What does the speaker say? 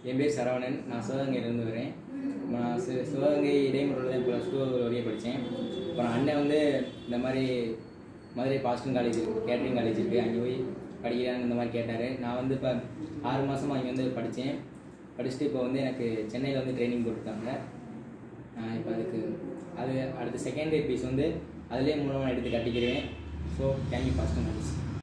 என் பேர் சரவணன். நான் சிவகங்கையிலேருந்து வரேன். நான் சிவகங்கை இடைமுறையில் தான் +2 வரையும் படித்தேன். அப்புறம் அண்ணன் வந்து இந்த மாதிரி Madurai Boston college catering college இருக்குது, அங்கே போய் படிக்கிறான்னு இந்த மாதிரி கேட்டார். நான் வந்து இப்போ 6 மாதமாக அங்கே வந்து படித்தேன். படிச்சுட்டு இப்போ வந்து எனக்கு சென்னையில் வந்து ட்ரைனிங் போட்டிருக்காங்க. இப்போ அதுக்கு அடுத்த செகண்டரி ஃபீஸ் வந்து அதிலே மூலமாக எடுத்து கட்டிக்கிறேன். So thank you Boston college.